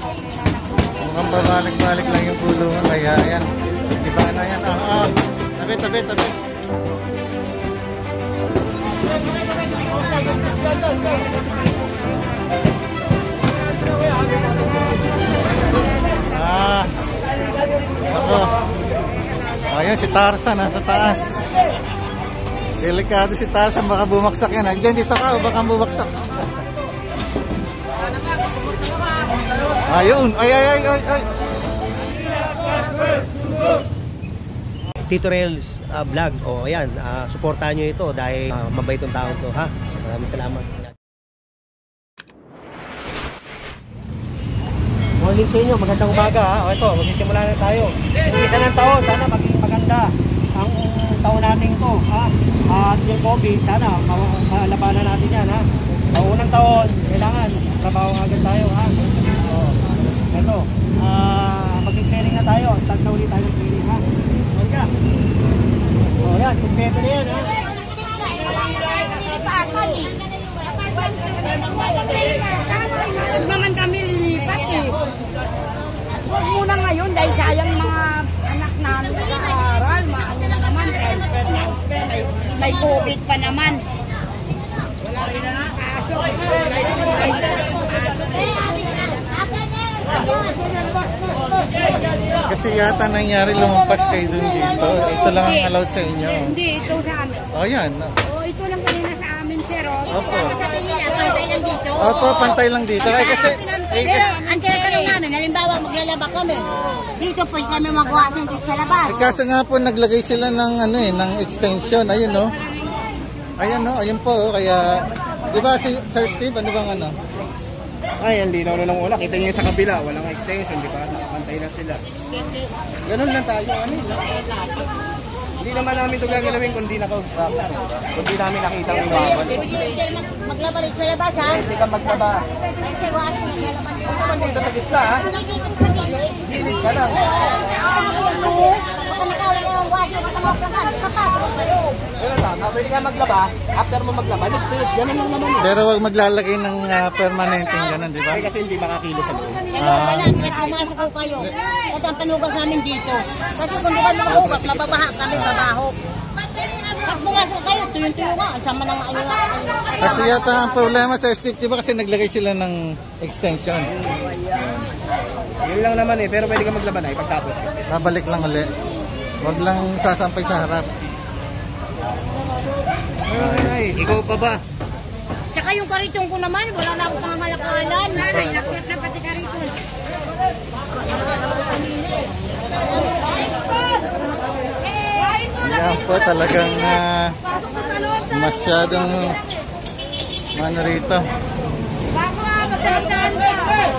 Mukhang pabalik-balik lang yung kulungan. Kaya ayan. Iba na yan. Tabi, tabi, tabi. Ako. Ayan, si Tarzan nasa taas. Delikado si Tarzan, baka bumaksak yan. Diyan, dito ka, baka bumaksak. Ayun, ay. Tito Rails vlog. O ayan, suportahan nyo ito dahil mabait yung tao to, ha? Maraming salamat. Morning sa inyo, magandang umaga, ha? O ito, magsisimula na tayo. Umpisa ng taon, sana maging maganda ang taon natin to, ha? At yung COVID, sana malabanan natin yan, ha? Sa unang taon, kailangan trabaho agad tayo, ha? O, ito, mag-clearing na tayo. Start na ulit tayo ng clearing, ha? O yan. O yan, kumpleto na yan, ha? Huwag naman kami lilipas eh. Huwag muna ngayon dahil sayang mga anak namin nag-aaral. Maano na naman, transfer. May COVID pa naman. Wala rin na ng kaso. Kasi yata nangyari lumampas kayo dun dito. Ito lang ang allowed sa inyo. Hindi, ito sa amin. O yan. Ito lang kanina sa amin, pero Opo. sabi nila, pantay lang dito. Opo, pantay lang dito. Ay, kasi... Pero ang tinatanong namin, halimbawa maglalaba kami. Dito po kami magwasan dito sa labas. Kasi nga po naglagay sila ng ano ng extension. Ayun no. Ayan no, ayun po. Kaya, di ba si Sir Steve, ano bang ano? Ay, hindi na ng una. Kita niyo sa kabila, walang extension, di ba? Nakapantay na sila. Ganun lang tayo, ano lang. Hindi naman namin ito gagalawin kundi nakausap. Kundi namin nakita ang iwawan. Maglaba rin sa labas, ha? Hindi ka maglaba. Kasi wasan maglalaban dito. Ito naman dito sa gitna, ha? Dito sa gilid. Gilid ka lang. Baka nakawala yung wasan at makakan. Kapag kayo. Ganun lang. Pwede ka maglaba. After mo maglaba, ligpit. Ganun lang naman. Pero wag maglalagay ng permanenteng ganun, di ba? Kasi hindi makakilo sa loob. Kasi pumasok ko kayo. At ang panugas namin dito. Kasi kung di ka makahugas, mababaha kami babaho. Pag pumasok kayo, tuyo-tuyo nga. Ang sama ng ano nga. Kasi yata ang problema, Sir Steve, di ba kasi naglagay sila ng extension? Yun lang naman eh. Pero pwede ka maglaba na ipagtapos. Babalik lang ulit. Wag lang sasampay sa harap. Ay, ikaw pa ba? Tsaka yung kariton ko naman, wala na akong pangamalakalan. Nanay, nakulat na pati kariton. Yan po talagang masyadong ano rito. Bako nga, magsaligtaan mo.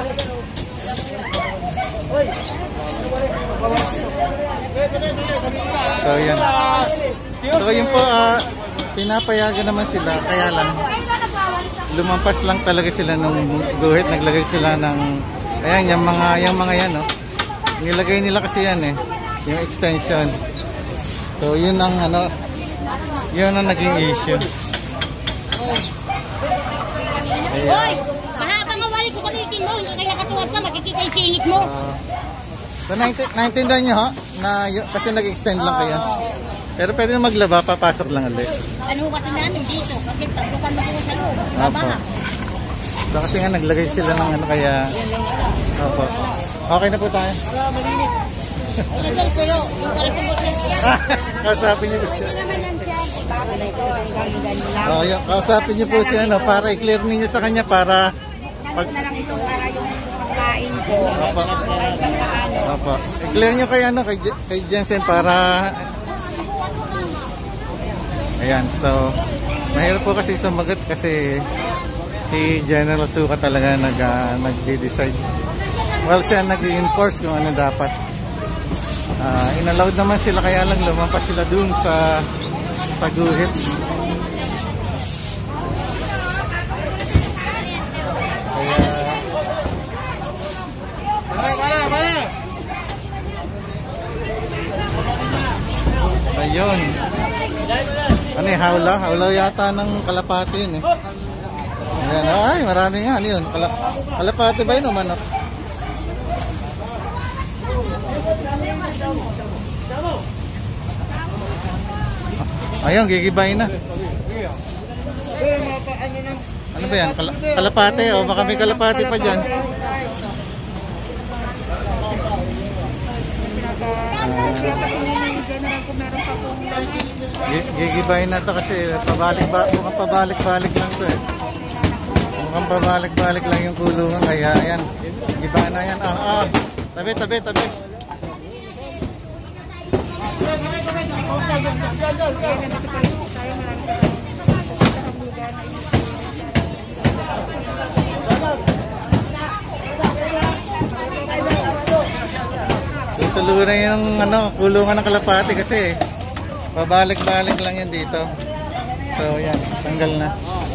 So yan. So yun po, pinapayagan naman sila, kaya lang lumampas lang talaga sila nung guhit, naglagay sila ng ayan, yung mga yan, no. Nilagay nila kasi yan eh, yung extension. So yun ang ano, yun ang naging issue. Hoy, mahaba nga wali ko gamitin mo, hindi kaya katuwad ka, makikita yung singit mo. So naintindihan nyo, na kasi nag-extend lang kayo. Pero pwede na maglaba, papasok lang ulit. Ano kasi namin dito, kasi paglukan mo sa loob. Opo. So kasi nga naglagay sila ng ano, kaya opo. Okay na po tayo. Pero yung kariton mo siya. Kausapin niyo po siya. Hindi naman nandiyan. Bako na ito, ganyan lang. Kausapin niyo po siya, no, para i-clear niyo sa kanya para Pag na lang ito para yung pagkain ko. Opo. Opo. I-clear niyo kay ano, kay Jensen para ayan, so mahirap po kasi sumagot kasi si General Suka talaga nag-decide. Well, siya nag-enforce kung ano dapat. Inallowed naman sila, kaya lang lumampas sila dun sa guhit. Ayun. Ano yung hawla? Hawla yata ng kalapati yun eh. Ayan, ay marami nga. Ano yun? Kalapati ba yun o manok? Ayun, gigibayin na. Ano ba yan? Kalapate o baka may kalapate pa dyan. Gigibayin na to kasi mukhang pabalik-balik lang to eh. Mukhang pabalik-balik lang yung kulungan kaya ayan. Gibayin na yan. Tabi. Tutuloy na yung kulungan ng kalapati kasi pabalik-balik lang yan dito. So yan, tanggal na.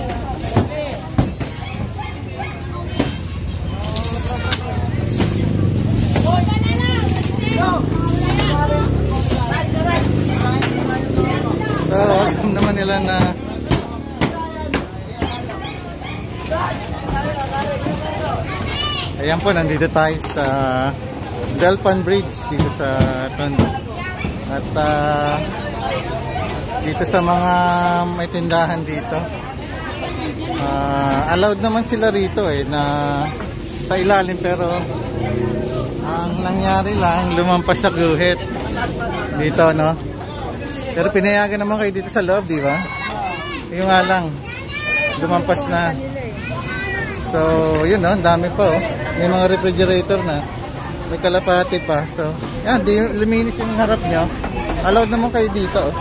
So, alam naman nila na ayan po, nandito tayo sa Delpan Bridge dito sa Tondo. At dito sa mga may tindahan dito, allowed naman sila rito na sa ilalim, pero ang nangyari lang, lumampas sa guhit dito, no? Pero pinayagan naman kayo dito sa loob, di ba? Yung nga lang, lumampas na. So, yun, no? Ang dami pa, oh. May mga refrigerator na. May kalapati pa. So, yan, di luminis yung harap nyo. Allowed naman kayo dito, oh.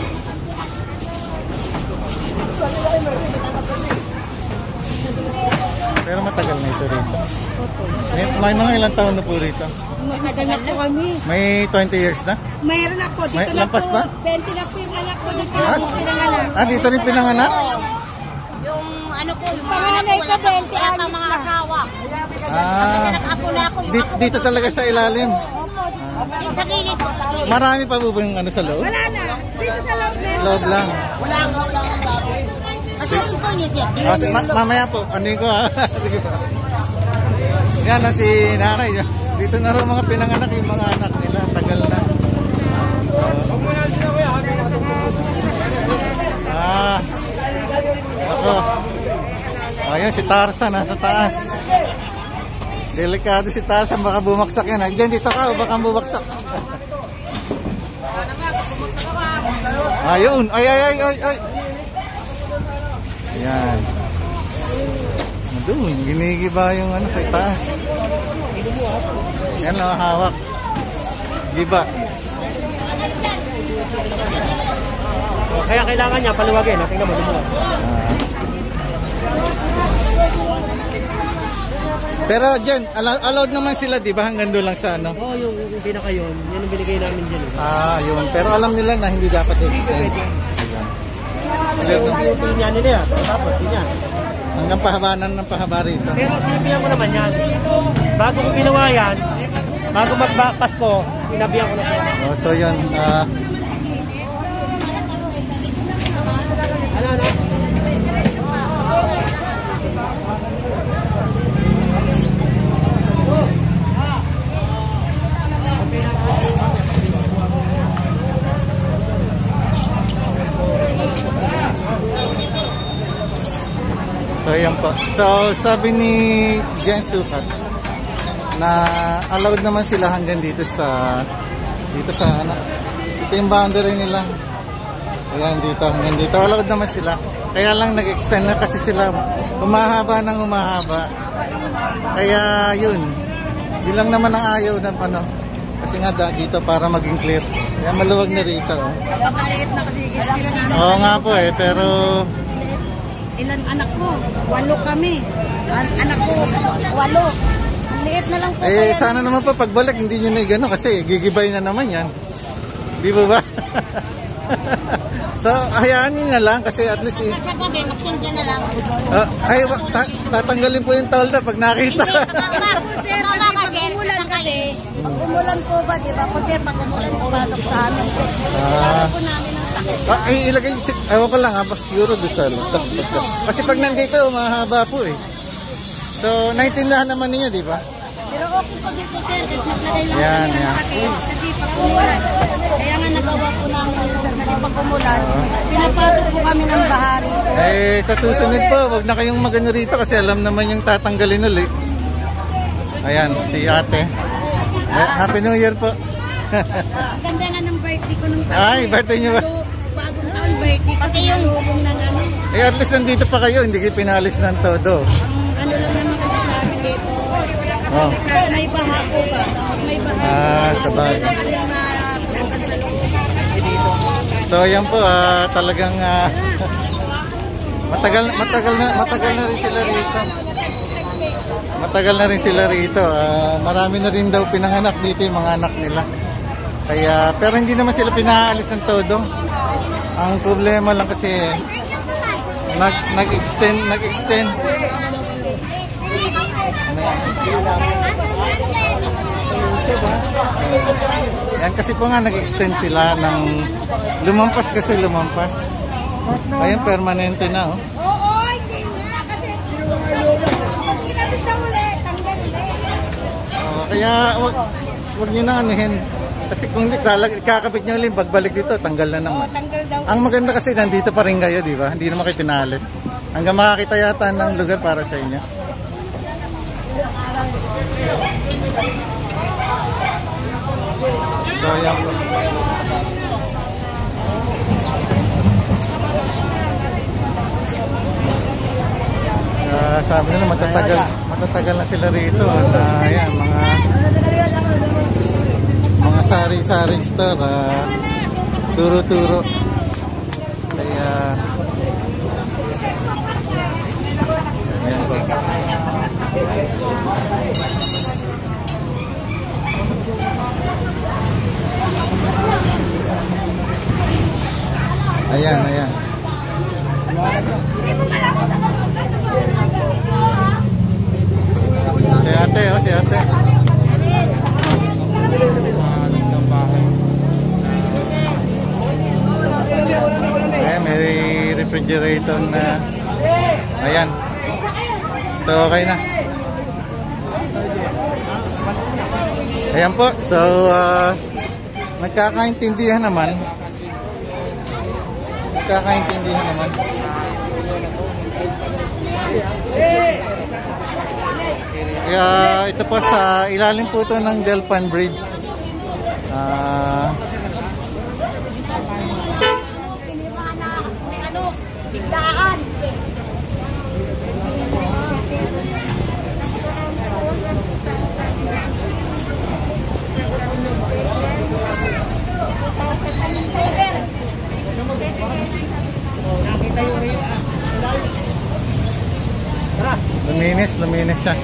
Pero matagal na ito rito. May mga ilang taon na po rito? Matagal na po kami. May 20 years na? Mayroon na po. Dito May na lampas po. na? 20 na po yung anak ko. Dito na po pinanganak. Dito rin pinanganak? Yung ano po, yung Panganay ko, 20 ang anos mga na. asawa. Ah, na ako. dito talaga sa ilalim. Sa gilid. Marami pa po ba yung sa loob? Wala na. Dito sa loob na. Loob lang. Wala kasi po niya siya. Mamaya po, ano ko ha? Sige pa. Yan na si nanay. Dito na rin mga pinanganak yung mga anak nila. Tagal na. Ako. Ayun, si Tarzan nasa taas. Delikado si Tarzan, baka bumaksak yan. Diyan, dito ka, baka bumagsak. Ayun, ay. Yan. Doon, ginigiba yung sa itaas. Yan lang, hawak. Giba. Kaya kailangan niya paluwagin. Tingnan mo, dumuwa. Pero dyan, allowed naman sila, di ba? Hanggang doon lang sa ano? Oo, yung pinaka yun. Yan ang binigay namin dyan. Yun. Pero alam nila na hindi dapat i-extend. Yung yan nila. Tapos, yun yan. Hanggang pahabanan ng pahaba rito. Pero sinabihan ko naman yan. Bago ko ginawa yan, bago magpasko, sinabihan ko na yan. So yun. So yan po. So sabi ni Jen Sukat na allowed naman sila hanggang dito sa ito yung boundary nila. Ayan dito, hanggang dito allowed naman sila. Kaya lang nag-extend na kasi sila humahaba ng humahaba. Kaya yun. Bilang naman ang ayaw ng kasi nga dito para maging clear. Kaya maluwag na rito. Napakaliit na kasi. Oo nga po pero Ilan anak ko? 8 kami. Anak ko, 8. Ang liit na lang po. sana naman pa pagbalik hindi nyo na gano'n kasi gigibay na naman yan. Di ba? So, hayaan nyo na lang kasi at least Sa gabi, magtinda na lang. tatanggalin po yung tolda pag nakita. Sir, kasi pag umulan kasi, pag umulan po ba, di ba? Sir, pag umulan po pasok sa amin. Kaya po namin ang sakit. Ilagay, ewan ko lang siguro doon sa kasi pag nandito, mahaba po eh. So, naintindihan naman niyo, di ba? Pero okay po dito, sir. Kasi naglagay lang Yan, kami ng yan. takip. Kasi pag umulan. Kaya nga nagawa po namin yun, sir. Kasi pag umulan, pinapasok po kami ng baha rito. Eh, sa susunod po, wag na kayong magano rito kasi alam naman yung tatanggalin ulit. Ayan, si ate. Happy New Year po. Ganda nga ng birthday ko nung taon. Ay, birthday niyo ba? Bagong taon birthday kasi yung lubong ng ano. Eh, at least nandito pa kayo, hindi kayo pinalis ng todo. Ang ano lang naman kasi sa amin dito. Oh. Pag may baha po ba? Pag may baha sabay. wala kami matutugan sa loob. So, ayan po, talagang matagal na rin sila rito. Matagal na rin sila rito. Marami na rin daw pinanganak dito yung mga anak nila. Kaya, pero hindi naman sila pinaalis ng todo. Ang problema lang kasi nag-extend. Yan kasi po nga nag-extend sila ng lumampas. Ayun, permanente na oh. Oo, hindi nga kasi pag kinabit na ulit, tanggal ulit. Kaya wag niyo nang anuhin. Kasi kung kakapit niyo ulit, pagbalik dito, tanggal na naman. Tanggal daw. Ang maganda kasi nandito pa rin kayo, di ba? Hindi naman kayo pinalit. Hanggang makakita yata ng lugar para sa inyo. So, yan po. Sabi nila matatagal na sila rito na ayan, mga sari-sari store, turo-turo. Kaya ayan po. Ayan. Si ate. May refrigerator na. Ayan. So, okay na. Ayan po. So, nagkakaintindihan naman. Kaya ito po sa ilalim po ito ng Delpan Bridge. Biglaan. Luminis siya.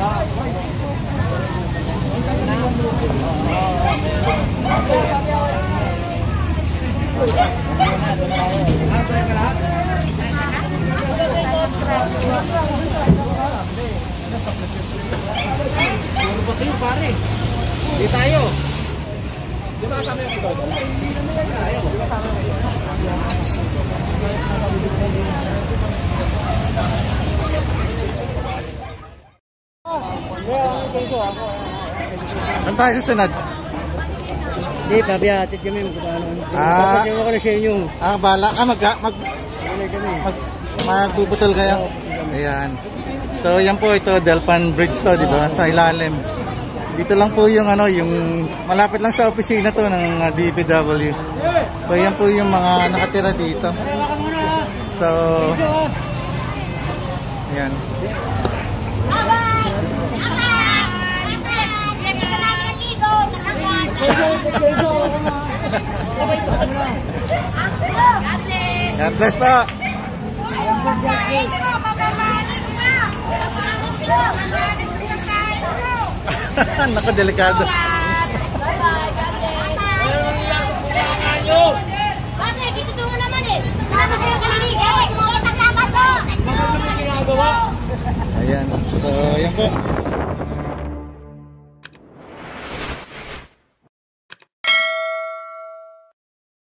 Di tayo. Di ba kasama yung ito? Saan tayo sa sunod? Hindi, pabihatid kami. Ah. Papasyaw ako na sa inyo. Bala ka magbubutol kayo. Ayan. So yan po ito Delpan Bridge to, di ba? Sa ilalim. Dito lang po yung yung malapit lang sa opisina to ng DPW. So yan po yung mga nakatira dito. So ayan. God bless po. Nako, delikado. Bye-bye, God bless. Bakit? Dito tungo naman eh. Bakit kayo kaliligaw? Mga taglaban to. Ayan. So, ayan po.